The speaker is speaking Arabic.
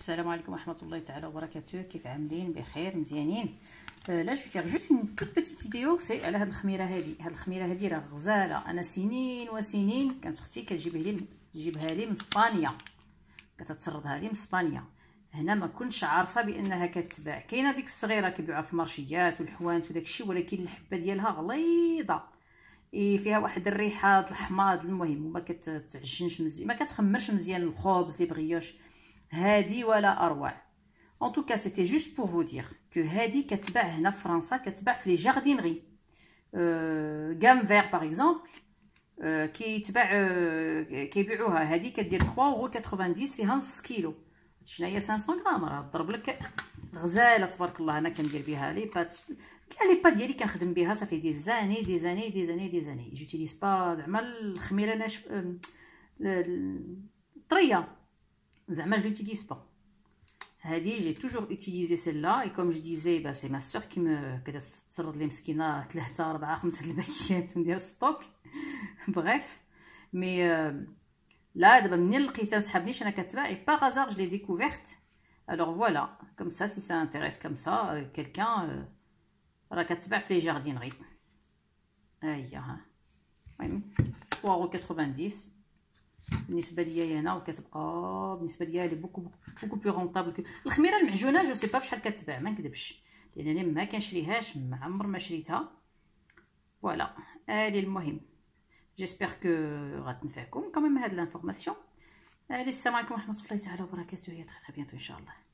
السلام عليكم ورحمه الله تعالى وبركاته. كيف عاملين؟ بخير مزيانين؟ لا جو فيغ جوست اون توت بيتيت فيديو سي على هاد الخميره هادي. هاد الخميره هادي راه غزاله، انا سنين وسنين كانت اختي تجيبها لي من اسبانيا، كتتسردها لي من اسبانيا. هنا ما كنتش عارفه بانها كتباع. كاينه ديك الصغيره كيبيعوها في المارشيات والحوانت وداكشي، ولكن الحبه ديالها غليظه، فيها واحد الريحه د الحماض. المهم وما كتعجنش مزيان، ما كتخمرش مزيان الخبز لي بغيوش. هادي ولا اروع. ان توكا سيتي جوست بور فو دير كو هادي كتباع هنا في فرنسا، كتباع في لي جاردينري. غام فير باغ اكزومبل كيتباع، كيبيعوها. هادي كدير 3.90 فيها نص كيلو. شناهي 500 غرام، راه ضرب لك غزاله تبارك الله. انا كندير بها لي بات، كاع لي بات ديالي كنخدم بها صافي دي زاني دي زاني دي زاني دي زاني. جوتيليز با زعما الخميره ناشف طريه، زعما جو لوتيليز با. هادي جي توجور اوتيليزي سيلا، اي كوم جو ديزي با سي ما سور كي كتسرد لي مسكينه 3 4 5 الباكيات وندير ستوك. بغيف مي لا دابا منين لقيتها وسحبنيش انا كتباع اي با غازار جو لي ديكوفيرت. الوغ فوالا كوم سا سي سا انتريس كوم سا كيلكان راه كتباع في لي جاردينري. ها هي ها المهم 3.90 بالنسبه ليا انا، وكتبقى بالنسبه ليا لي بوكو بلو رونطابل. الخميره المعجونه جو سي با بشحال كتباع، ما نكذبش، لانني ما كنشريهاش، ما عمر ما شريتها. فوالا هادي المهم. جيسبر كو غتنفعكم كوميم هاد لانفورماسيون. السلام عليكم ورحمه الله تعالى وبركاته. يا تري بيانتو ان شاء الله.